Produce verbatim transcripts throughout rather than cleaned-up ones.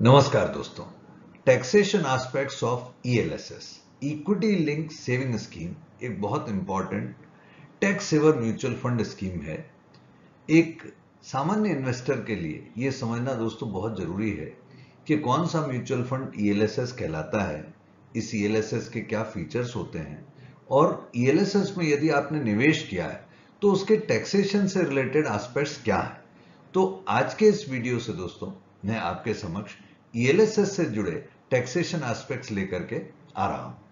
नमस्कार दोस्तों, taxation aspects of ELSS equity link saving scheme एक बहुत important tax saver mutual fund scheme है। एक सामान्य इन्वेस्टर के लिए यह समझना दोस्तों बहुत जरूरी है कि कौन सा म्यूचुअल फंड ईएलएसएस कहलाता है, इस ईएलएसएस के क्या फीचर्स होते हैं और ईएलएसएस में यदि आपने निवेश किया है तो उसके टैक्सेशन से रिलेटेड एस्पेक्ट्स क्या है। तो आज के इस वीडियो से दोस्तों मैं आपके समक्ष ईएलएसएस से जुड़े टैक्सेशन एस्पेक्ट्स लेकर के आ रहा हूं।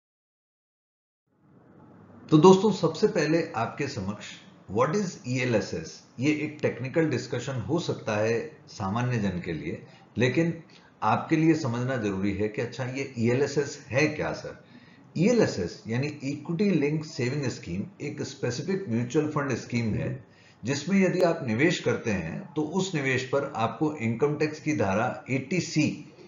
तो दोस्तों सबसे पहले आपके समक्ष व्हाट इज ईएलएसएस, ये एक टेक्निकल डिस्कशन हो सकता है सामान्य जन के लिए, लेकिन आपके लिए समझना जरूरी है कि अच्छा ये ईएलएसएस है क्या सर। ईएलएसएस यानी इक्विटी लिंक सेविंग स्कीम एक स्पेसिफिक म्यूचुअल फंड स्कीम है जिसमें यदि आप निवेश करते हैं तो उस निवेश पर आपको इनकम टैक्स की धारा अस्सी सी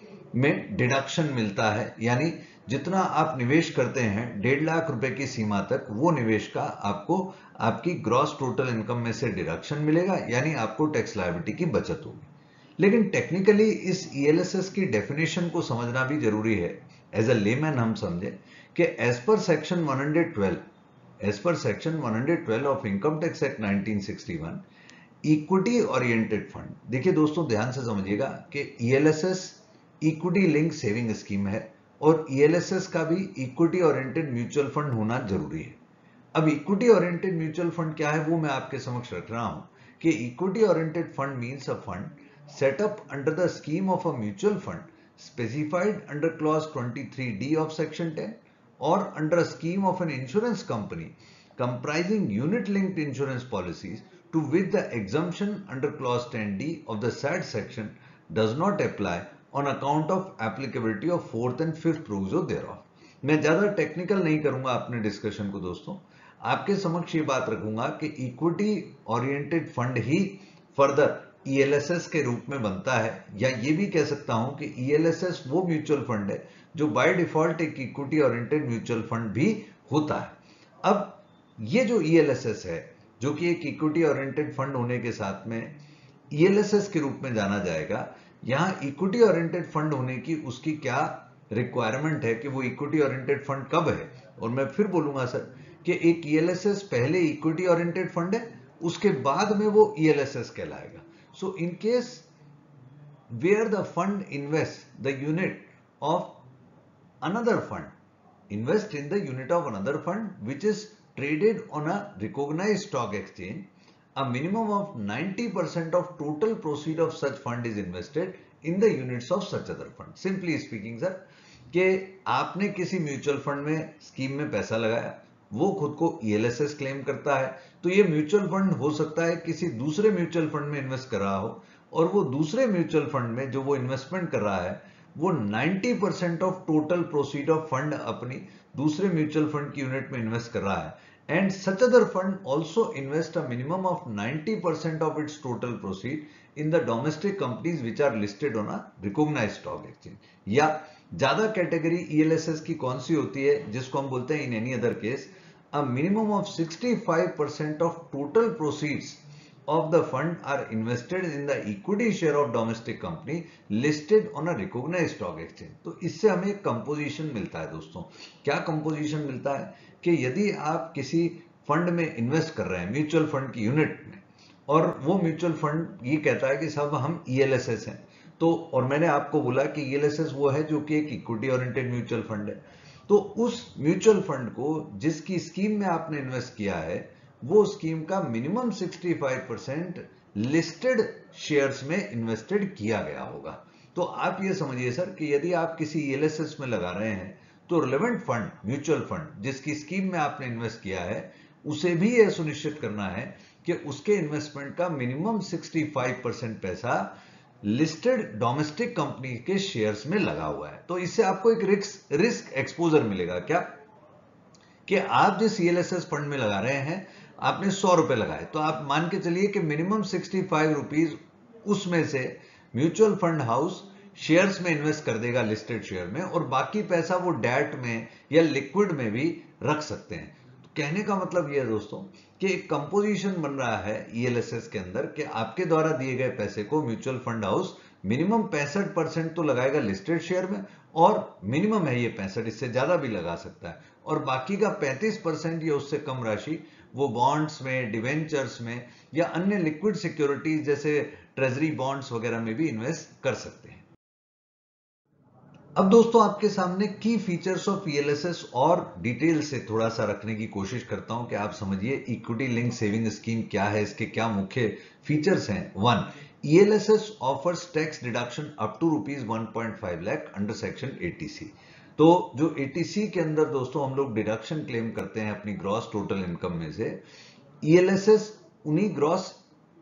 में डिडक्शन मिलता है, यानी जितना आप निवेश करते हैं डेढ़ लाख रुपए की सीमा तक वो निवेश का आपको आपकी ग्रॉस टोटल इनकम में से डिडक्शन मिलेगा, यानी आपको टैक्स लायबिलिटी की बचत होगी। लेकिन टेक्निकली इस ईएलएसएस की डेफिनेशन को समझना भी जरूरी है। एज अ लेमैन हम समझे कि as per section one hundred twelve as per section one hundred twelve of income tax act nineteen sixty one equity oriented fund, देखिए दोस्तों ध्यान से समझिएगा कि ELSS equity link saving scheme है और ईएलएसएस का भी इक्विटी ओरिएंटेड म्यूचुअल फंड होना जरूरी है। अब इक्विटी ओरिएंटेड म्यूचुअल फंड क्या है वो मैं आपके समक्ष रख रहा हूं कि equity oriented fund means a fund set up under the scheme of a mutual fund specified under clause twenty three D of section ten or under a scheme of an insurance company comprising unit-linked insurance policies to which the exemption under clause ten D of the said section does not apply on account of applicability of fourth and fifth proviso thereof। मैं ज्यादा technical नहीं करूंगा अपने discussion को दोस्तों, आपके समक्ष ये बात रखूंगा कि इक्विटी ओरिएंटेड फंड ही फर्दर ईएलएसएस के रूप में बनता है, या ये भी कह सकता हूं कि ईएलएसएस वो म्यूचुअल फंड है जो बाय डिफॉल्ट एक इक्विटी ओरिएंटेड म्यूचुअल फंड भी होता है। अब ये जो ईएलएसएस है जो कि एक इक्विटी ओरिएंटेड फंड होने के साथ में ईएलएसएस के रूप में जाना जाएगा, यहां इक्विटी ओरिएंटेड फंड होने की उसकी क्या रिक्वायरमेंट है कि वो इक्विटी ओरिएंटेड फंड कब है। और मैं फिर बोलूंगा सर कि एक ईएलएसएस पहले इक्विटी ओरिएंटेड फंड है, उसके बाद में वो ईएलएसएस कहलाएगा। So in case where the fund invest the unit of another fund invest in the unit of another fund which is traded on a recognized stock exchange, a minimum of ninety percent of total proceed of such fund is invested in the units of such other fund। Simply speaking sir कि आपने किसी mutual fund में scheme में पैसा लगाया, वो खुद को ईएलएसएस क्लेम करता है, तो ये म्यूचुअल फंड हो सकता है किसी दूसरे म्यूचुअल फंड में इन्वेस्ट कर रहा हो और वो दूसरे म्यूचुअल फंड में जो वो इन्वेस्टमेंट कर रहा है वो नब्बे percent of total proceed of fund अपनी दूसरे म्यूचुअल फंड की यूनिट में इन्वेस्ट कर रहा है and such other fund also invest a minimum of नब्बे percent of its total proceed in the domestic companies which are listed on a recognised stock exchange. या ज्यादा कैटेगरी ईएलएसएस की कौन सी होती है जिसको हम बोलते हैं in any other case a minimum of sixty five percent of total proceeds of the fund are invested in the equity share of domestic company listed on a recognized stock exchange। तो इससे हमें एक composition मिलता है दोस्तों। क्या composition मिलता है कि यदि आप किसी फंड में इन्वेस्ट कर रहे हैं म्यूचुअल फंड की यूनिट में और वो म्यूचुअल फंड ये कहता है कि साहब हम ईएलएसएस हैं, तो और मैंने आपको बोला कि ईएलएसएस वो है जो कि एक इक्विटी ओरिएंटेड म्यूचुअल फंड है, तो उस म्यूचुअल फंड को जिसकी स्कीम में आपने इन्वेस्ट किया है वो स्कीम का मिनिमम पैंसठ परसेंट लिस्टेड शेयर्स में इन्वेस्टेड किया गया होगा। तो आप ये समझिए सर कि यदि आप किसी ईएलएसएस में लगा रहे हैं तो रिलेवेंट फंड म्यूचुअल फंड जिसकी स्कीम में आपने इन्वेस्ट किया है उसे भी यह सुनिश्चित करना है कि उसके इन्वेस्टमेंट का मिनिमम पैंसठ परसेंट पैसा लिस्टेड डोमेस्टिक कंपनी के शेयर्स में लगा हुआ है। तो इससे आपको एक रिस्क रिस्क एक्सपोजर मिलेगा क्या कि आप जिस ईएलएसएस फंड में लगा रहे हैं आपने सौ रुपए लगाए, तो आप मान के चलिए कि मिनिमम सिक्सटी फाइव रुपीज उसमें से म्यूचुअल फंड हाउस शेयर्स में इन्वेस्ट कर देगा लिस्टेड शेयर में, और बाकी पैसा वो डेट में या लिक्विड में भी रख सकते हैं। तो कहने का मतलब यह है दोस्तों कि एक कंपोजिशन बन रहा है ईएलएसएस के अंदर कि आपके द्वारा दिए गए पैसे को म्यूचुअल फंड हाउस मिनिमम पैंसठ परसेंट तो लगाएगा लिस्टेड शेयर में, और मिनिमम है ये पैंसठ, इससे ज्यादा भी लगा सकता है, और बाकी का पैंतीस परसेंट या उससे कम राशि वो बॉन्ड्स में, डिवेंचर्स में या अन्य लिक्विड सिक्योरिटीज जैसे ट्रेजरी बॉन्ड्स वगैरह में भी इन्वेस्ट कर सकते हैं। अब दोस्तों आपके सामने की फीचर्स ऑफ ईएलएसएस और डिटेल से थोड़ा सा रखने की कोशिश करता हूं कि आप समझिए इक्विटी लिंक सेविंग स्कीम क्या है, इसके क्या मुख्य फीचर्स हैं। One, ELSS offers tax deduction up to rupees one point five lakh under section eighty C. तो जो एटीसी के अंदर दोस्तों हम लोग डिडक्शन क्लेम करते हैं अपनी ग्रॉस टोटल इनकम में से, ईएलएसएस उन्हीं ग्रॉस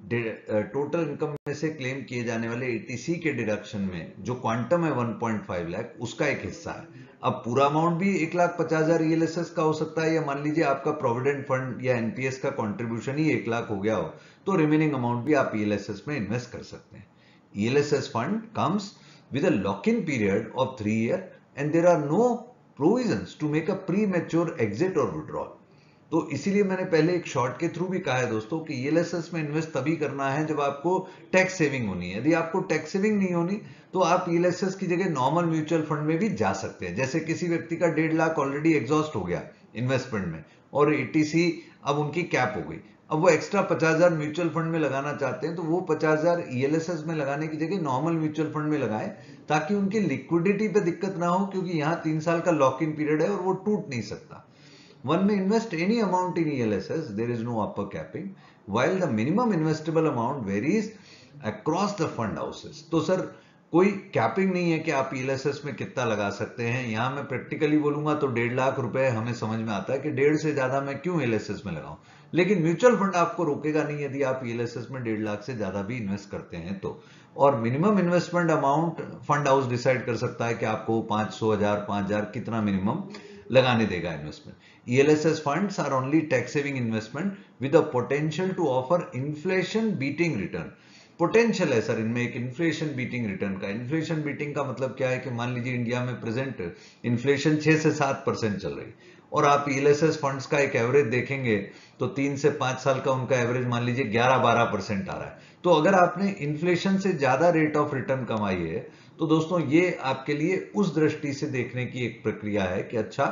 टोटल इनकम में से क्लेम किए जाने वाले एटीसी के डिडक्शन में जो क्वांटम है वन पॉइंट फाइव लाख, उसका एक हिस्सा है। अब पूरा अमाउंट भी एक लाख पचास हजार ईएलएसएस का हो सकता है, या मान लीजिए आपका प्रोविडेंट फंड या एनपीएस का कंट्रीब्यूशन ही एक लाख हो गया हो, तो रिमेनिंग अमाउंट भी आप ईएलएसएस में इन्वेस्ट कर सकते हैं। ELSS fund comes with a lock in period of three year and there are no provisions to make a premature exit और विड्रॉल। तो इसीलिए मैंने पहले एक शॉर्ट के थ्रू भी कहा है दोस्तों कि ईएलएसएस में इन्वेस्ट तभी करना है जब आपको टैक्स सेविंग होनी है। यदि आपको टैक्स सेविंग नहीं होनी तो आप ईएलएसएस की जगह नॉर्मल म्यूचुअल फंड में भी जा सकते हैं। जैसे किसी व्यक्ति का डेढ़ लाख ऑलरेडी एग्जॉस्ट हो गया इन्वेस्टमेंट में और एटीसी अब उनकी कैप हो गई, अब वो एक्स्ट्रा पचास हजार म्यूचुअल फंड में लगाना चाहते हैं, तो वो पचास हजार ईएलएसएस में लगाने की जगह नॉर्मल म्यूचुअल फंड में लगाएं ताकि उनकी लिक्विडिटी पे दिक्कत ना हो, क्योंकि यहाँ तीन साल का लॉक इन पीरियड है और वो टूट नहीं सकता। One may invest any amount in E L S S, there is no upper capping, while the minimum investable amount varies across the fund houses. तो सर कोई कैपिंग नहीं है कि आप E L S S में कितना लगा सकते हैं। यहाँ मैं प्रैक्टिकली बोलूंगा तो डेढ़ लाख रुपए हमें समझ में आता है कि डेढ़ से ज्यादा मैं क्यों E L S S में लगाऊं, लेकिन म्यूचुअल फंड आपको रोकेगा नहीं यदि आप E L S S में डेढ़ लाख से ज्यादा भी इन्वेस्ट करते हैं तो। और minimum investment amount fund house decide कर सकता है कि आपको पांच सौ हजार पांच हजार कितना मिनिमम लगाने देगा investment. E L S S funds are only tax saving investment with the potential to offer inflation beating return. Potential है सर इनमें एक इन्फ्लेशन बीटिंग रिटर्न का। इन्फ्लेशन बीटिंग का मतलब क्या है कि मान लीजिए इंडिया में प्रेजेंट इन्फ्लेशन छह से सात परसेंट चल रही और आप ईएलएसएस फंड्स का एक एवरेज देखेंगे तो तीन से पांच साल का उनका एवरेज मान लीजिए ग्यारह बारह परसेंट आ रहा है। तो अगर आपने इन्फ्लेशन से ज्यादा रेट ऑफ रिटर्न कमाई है तो दोस्तों ये आपके लिए उस दृष्टि से देखने की एक प्रक्रिया है कि अच्छा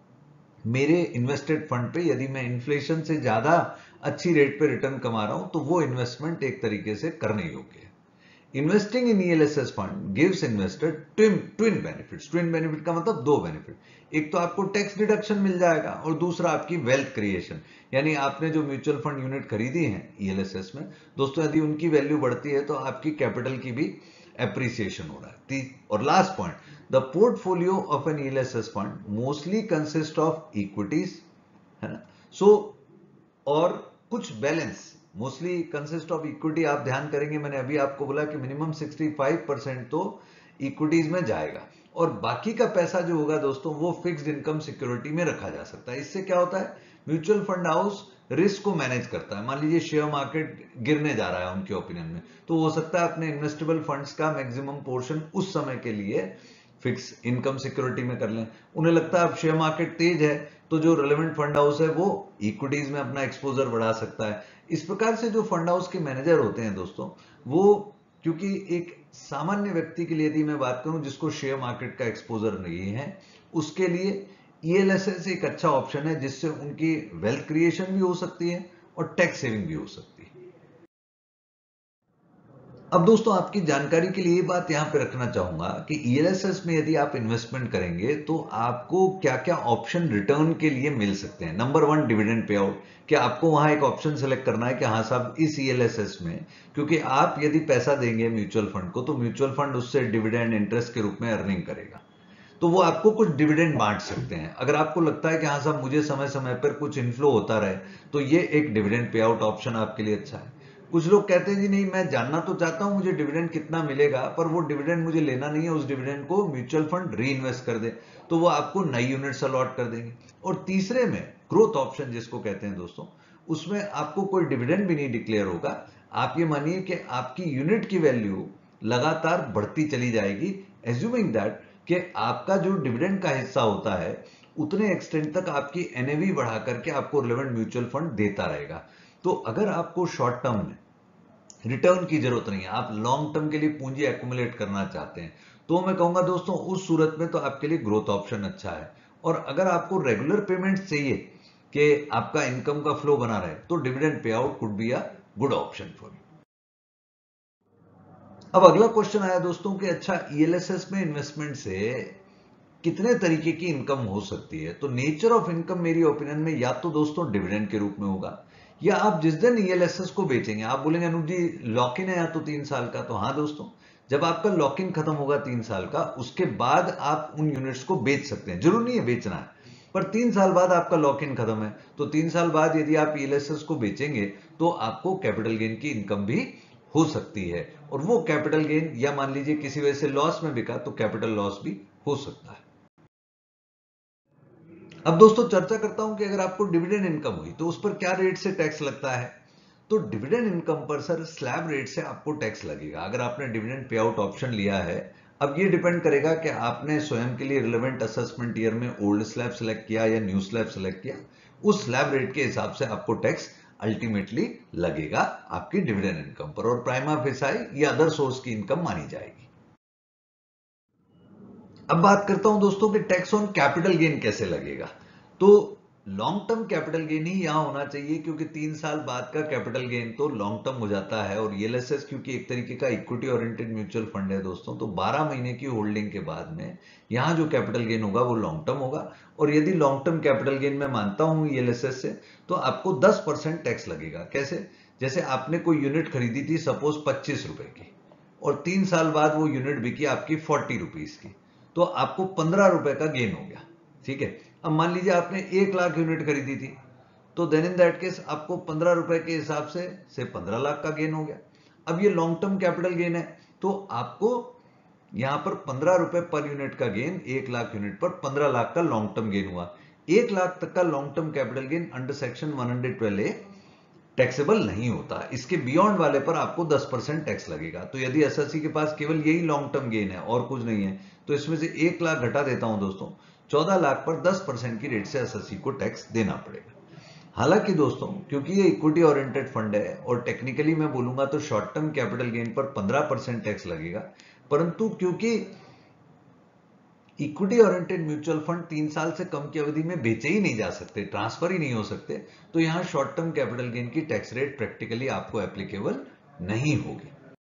मेरे इन्वेस्टेड फंड पे यदि मैं इन्फ्लेशन से ज्यादा अच्छी रेट पे रिटर्न कमा रहा हूं तो वो इन्वेस्टमेंट एक तरीके से करने योग्य है। Investing in ELSS fund gives investor twin twin benefits. Twin benefit का मतलब दो बेनिफिट, एक तो आपको टैक्स डिडक्शन मिल जाएगा और दूसरा आपकी वेल्थ क्रिएशन, यानी आपने जो म्यूचुअल फंड यूनिट खरीदी है ईएलएसएस में दोस्तों यदि उनकी वैल्यू बढ़ती है तो आपकी कैपिटल की भी एप्रिसिएशन हो रहा है। और last point, the portfolio of an ELSS fund mostly consist of equities, है ना, सो और कुछ balance mostly consist of equity. आप ध्यान करेंगे मैंने अभी आपको बोला कि मिनिमम पैंसठ परसेंट तो इक्विटीज में जाएगा और बाकी का पैसा जो होगा दोस्तों वो फिक्स्ड इनकम सिक्योरिटी में रखा जा सकता है। इससे क्या होता है, म्यूचुअल फंड हाउस रिस्क को मैनेज करता है। मान लीजिए शेयर मार्केट गिरने जा रहा है उनके ओपिनियन में, तो हो सकता है अपने इन्वेस्टेबल फंड्स का मैक्सिमम पोर्शन उस समय के लिए फिक्स इनकम सिक्योरिटी में कर लें। उन्हें लगता है अब शेयर मार्केट तेज है तो जो रेलेवेंट फंड हाउस है वो इक्विटीज में अपना एक्सपोजर बढ़ा सकता है। इस प्रकार से जो फंड हाउस के मैनेजर होते हैं दोस्तों वो, क्योंकि एक सामान्य व्यक्ति के लिए यदि मैं बात करूं जिसको शेयर मार्केट का एक्सपोजर नहीं है उसके लिए ईएलएसएस एक अच्छा ऑप्शन है जिससे उनकी वेल्थ क्रिएशन भी हो सकती है और टैक्स सेविंग भी हो सकती है। अब दोस्तों आपकी जानकारी के लिए ये बात यहां पे रखना चाहूंगा कि ईएलएसएस में यदि आप इन्वेस्टमेंट करेंगे तो आपको क्या क्या ऑप्शन रिटर्न के लिए मिल सकते हैं। Number one, dividend pay out, कि आपको वहां एक ऑप्शन सेलेक्ट करना है कि हाँ साहब इस ईएलएसएस में, क्योंकि आप यदि पैसा देंगे म्यूचुअल फंड को तो म्यूचुअल फंड उससे डिविडेंड इंटरेस्ट के रूप में अर्निंग करेगा, तो वो आपको कुछ डिविडेंड बांट सकते हैं। अगर आपको लगता है कि हाँ साहब मुझे समय समय पर कुछ इनफ्लो होता रहे तो ये एक डिविडेंड पे आउट ऑप्शन आपके लिए अच्छा है। कुछ लोग कहते हैं जी नहीं मैं जानना तो चाहता हूं मुझे डिविडेंड कितना मिलेगा पर वो डिविडेंड मुझे लेना नहीं है, उस डिविडेंड को म्यूचुअल फंड री इन्वेस्ट कर दे, तो वो आपको नई यूनिट्स अलॉट कर देंगे। और तीसरे में ग्रोथ ऑप्शन जिसको कहते हैं दोस्तों, उसमें आपको कोई डिविडेंड भी नहीं डिक्लेयर होगा। आप ये मानिए कि आपकी यूनिट की वैल्यू लगातार बढ़ती चली जाएगी, एज्यूमिंग दैट कि आपका जो डिविडेंड का हिस्सा होता है उतने एक्सटेंट तक आपकी एनएवी बढ़ा करके आपको रिलेवेंट म्यूचुअल फंड देता रहेगा। तो अगर आपको शॉर्ट टर्म में रिटर्न की जरूरत नहीं है, आप लॉन्ग टर्म के लिए पूंजी एक्यूमुलेट करना चाहते हैं, तो मैं कहूंगा दोस्तों उस सूरत में तो आपके लिए ग्रोथ ऑप्शन अच्छा है। और अगर आपको रेगुलर पेमेंट चाहिए कि आपका इनकम का फ्लो बना रहे, तो dividend pay out could be a good option for you. अब अगला क्वेश्चन आया दोस्तों कि अच्छा ईएलएसएस में इन्वेस्टमेंट से कितने तरीके की इनकम हो सकती है। तो नेचर ऑफ इनकम मेरी ओपिनियन में या तो दोस्तों डिविडेंड के रूप में होगा, या आप जिस दिन ईएलएसएस को बेचेंगे, आप बोलेंगे अनुज जी लॉक इन है या तो तीन साल का, तो हाँ दोस्तों, जब आपका लॉक इन खत्म होगा तीन साल का, उसके बाद आप उन यूनिट्स को बेच सकते हैं। जरूर नहीं है बेचना है, पर तीन साल बाद आपका लॉक इन खत्म है, तो तीन साल बाद यदि आप ईएलएसएस को बेचेंगे तो आपको कैपिटल गेन की इनकम भी हो सकती है, और वो कैपिटल गेन, या मान लीजिए किसी वजह से लॉस में बिका तो कैपिटल लॉस भी हो सकता है। अब दोस्तों चर्चा करता हूं कि अगर आपको डिविडेंड इनकम हुई तो उस पर क्या रेट से टैक्स लगता है। तो डिविडेंड इनकम पर सर स्लैब रेट से आपको टैक्स लगेगा अगर आपने डिविडेंड पे आउट ऑप्शन लिया है। अब ये डिपेंड करेगा कि आपने स्वयं के लिए रिलेवेंट असेसमेंट ईयर में ओल्ड स्लैब सेलेक्ट किया या न्यू स्लैब सेलेक्ट किया, उस स्लैब रेट के हिसाब से आपको टैक्स अल्टीमेटली लगेगा आपकी डिविडेंड इनकम पर, और प्राइमा फेसाई या अदर सोर्स की इनकम मानी जाएगी। अब बात करता हूं दोस्तों कि टैक्स ऑन कैपिटल गेन कैसे लगेगा। तो लॉन्ग टर्म कैपिटल गेन ही यहां होना चाहिए, क्योंकि तीन साल बाद का कैपिटल गेन तो लॉन्ग टर्म हो जाता है, और ईएलएसएस क्योंकि एक तरीके का इक्विटी ओरिएंटेड म्यूचुअल फंड है दोस्तों, तो बारह महीने की होल्डिंग के बाद में यहां जो कैपिटल गेन होगा वो लॉन्ग टर्म होगा। और यदि लॉन्ग टर्म कैपिटल गेन मैं मानता हूं ईएलएसएस से, तो आपको दस परसेंट टैक्स लगेगा। कैसे? जैसे आपने कोई यूनिट खरीदी थी सपोज पच्चीस रुपए की, और तीन साल बाद वो यूनिट बिकी आपकी फोर्टी रुपीज की, तो आपको पंद्रह रुपए का गेन हो गया। ठीक है, अब मान लीजिए आपने एक लाख यूनिट खरीदी थी, तो देन इन दैट केस आपको पंद्रह रुपए के हिसाब से से पंद्रह लाख का गेन हो गया। अब ये लॉन्ग टर्म कैपिटल गेन है, तो आपको यहां पर पंद्रह रुपए पर यूनिट का गेन, एक लाख यूनिट पर पंद्रह लाख का लॉन्ग टर्म गेन हुआ। एक लाख तक का long term capital gain under section one hundred twelve A taxable नहीं होता, इसके बियॉन्ड वाले पर आपको दस परसेंट टैक्स लगेगा। तो यदि एसएससी के पास केवल यही लॉन्ग टर्म गेन है और कुछ नहीं है, तो इसमें से एक लाख घटा देता हूं दोस्तों, चौदह लाख पर दस परसेंट की रेट से एसएससी को टैक्स देना पड़ेगा। हालांकि दोस्तों क्योंकि ये इक्विटी ओरिएंटेड फंड है, और टेक्निकली मैं बोलूंगा तो शॉर्ट टर्म कैपिटल गेन पर पंद्रह परसेंट टैक्स लगेगा, परंतु क्योंकि इक्विटी ओरिएंटेड म्यूचुअल फंड तीन साल से कम की अवधि में बेचे ही नहीं जा सकते, ट्रांसफर ही नहीं हो सकते, तो यहां शॉर्ट टर्म कैपिटल गेन की टैक्स रेट प्रैक्टिकली आपको एप्लीकेबल नहीं होगी।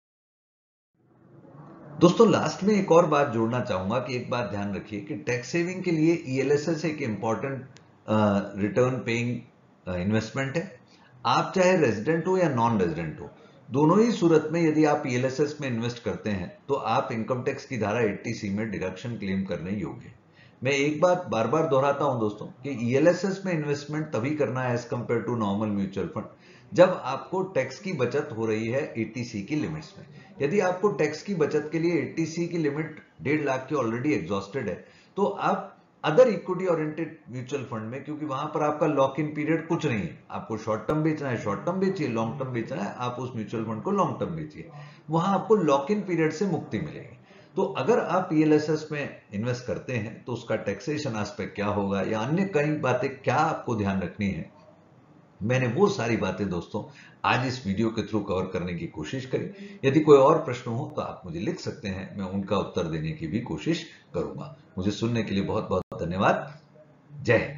दोस्तों लास्ट में एक और बात जोड़ना चाहूंगा कि एक बात ध्यान रखिए कि टैक्स सेविंग के लिए ईएलएसएस एक इंपॉर्टेंट रिटर्न पेइंग इन्वेस्टमेंट है। आप चाहे रेजिडेंट हो या नॉन रेजिडेंट हो, दोनों ही सूरत में यदि आप ईएलएसएस में इन्वेस्ट करते हैं तो आप इनकम टैक्स की धारा अस्सी सी में डिडक्शन क्लेम करने योग्य हैं। मैं एक बात बार बार दोहराता हूं दोस्तों कि ईएलएसएस में इन्वेस्टमेंट तभी करना है as compare to normal mutual fund जब आपको टैक्स की बचत हो रही है अस्सी सी की लिमिट्स में। यदि आपको टैक्स की बचत के लिए अस्सी सी की लिमिट डेढ़ लाख की ऑलरेडी एग्जॉस्टेड है, तो आप other equity oriented mutual fund में, क्योंकि वहां पर आपका लॉक इन पीरियड कुछ नहीं है, आपको शॉर्ट टर्म बेचना है शॉर्ट टर्म बेचिए, लॉन्ग टर्म बेचना है आप उस म्यूचुअल फंड को लॉन्ग टर्म बेचिए, वहां आपको लॉक इन पीरियड से मुक्ति मिलेगी। तो अगर आप ईएलएसएस में इन्वेस्ट करते हैं तो उसका टैक्सेशन एस्पेक्ट क्या होगा या अन्य कई बातें क्या आपको ध्यान रखनी है, मैंने वो सारी बातें दोस्तों आज इस वीडियो के थ्रू कवर करने की कोशिश करी। यदि कोई और प्रश्न हो तो आप मुझे लिख सकते हैं, मैं उनका उत्तर देने की भी कोशिश करूंगा। मुझे सुनने के लिए बहुत बहुत धन्यवाद। जय हिंद।